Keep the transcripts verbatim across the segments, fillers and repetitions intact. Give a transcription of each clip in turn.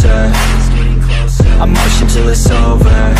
closer. I'm marching till it's over.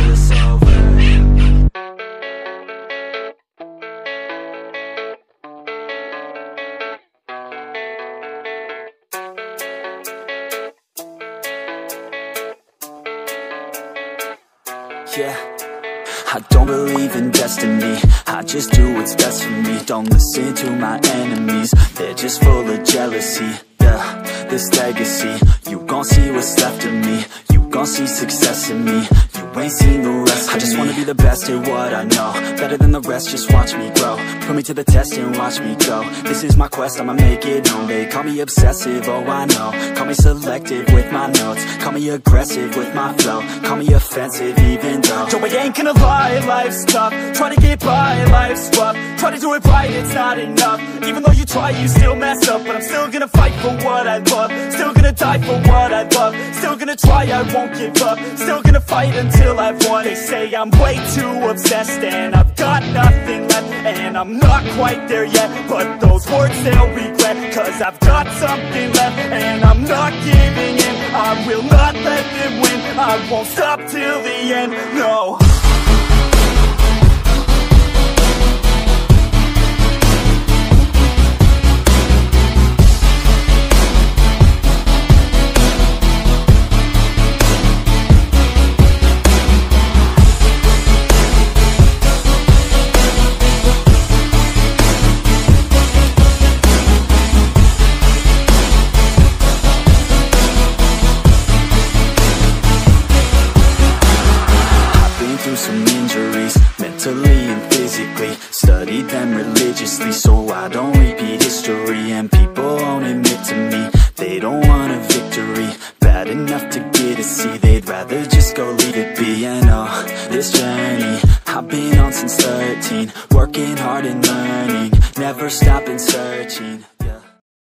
Yeah, I don't believe in destiny, I just do what's best for me. Don't listen to my enemies, they're just full of jealousy. Yeah, this legacy, you gon' see what's left of me. You gon' see success in me, you ain't seen the rest of me. I just wanna be the best at what I know, better than the rest, just watch me grow. Put me to the test and watch me go. This is my quest, I'ma make it known. They call me obsessive, oh I know. Call me selective with my notes, call me aggressive with my flow. Call me offensive even though Joe, I ain't gonna lie, life's tough. Try to get by, life's rough. Try to do it right, it's not enough. Even though you try, you still mess up. But I'm still gonna fight for what I love, still gonna die for what I love. Still gonna try, I won't give up. Still gonna fight until I've won. They say I'm way too obsessed and I've got nothing left, and I'm not quite there yet, but those words they'll regret. Cause I've got something left and I'm not giving in. I will not let them win, I won't stop till the end, no. Some injuries, mentally and physically. Studied them religiously so I don't repeat history. And people won't admit to me they don't want a victory bad enough to get a C. They'd rather just go leave it be. And oh, this journey I've been on since thirteen, working hard and learning, never stopping searching.